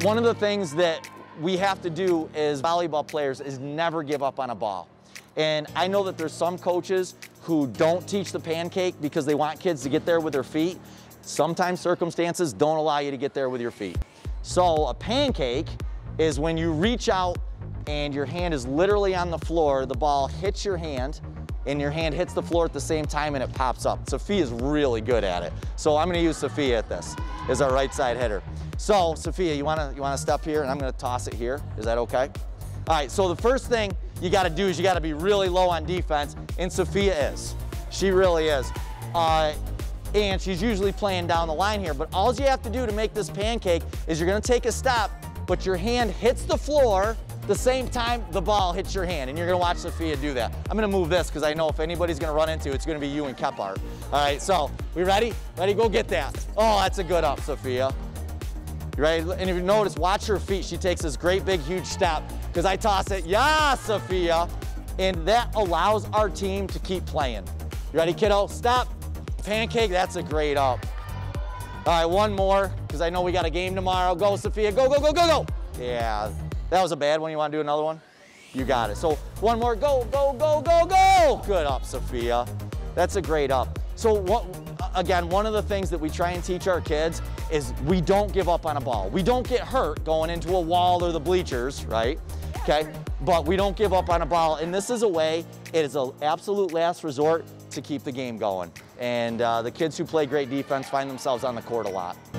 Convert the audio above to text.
One of the things that we have to do as volleyball players is never give up on a ball. And I know that there's some coaches who don't teach the pancake because they want kids to get there with their feet. Sometimes circumstances don't allow you to get there with your feet. So a pancake is when you reach out and your hand is literally on the floor, the ball hits your hand, and your hand hits the floor at the same time and it pops up. Sophia's really good at it. So I'm gonna use Sophia at this, as our right side hitter. So Sophia, you wanna step here and I'm gonna toss it here. Is that okay? All right, so the first thing you gotta do is you gotta be really low on defense, and Sophia is. She really is. And she's usually playing down the line here, but all you have to do to make this pancake is you're gonna take a step, but your hand hits the floor the same time the ball hits your hand, and you're gonna watch Sophia do that. I'm gonna move this because I know if anybody's gonna run into it, it's gonna be you and Kephart. All right, so we ready? Ready, go get that. Oh, that's a good up, Sophia. You ready? And if you notice, watch her feet. She takes this great big huge step because I toss it, yeah, Sophia. And that allows our team to keep playing. You ready, kiddo? Step, pancake, that's a great up. All right, one more, because I know we got a game tomorrow. Go, Sophia, go, go, go, go, go. Yeah, that was a bad one. You want to do another one? You got it. So one more, go, go, go, go, go. Good up, Sophia. That's a great up. So again, one of the things that we try and teach our kids is we don't give up on a ball. We don't get hurt going into a wall or the bleachers, right? Okay, but we don't give up on a ball. And this is a way, it is an absolute last resort to keep the game going. And the kids who play great defense find themselves on the court a lot.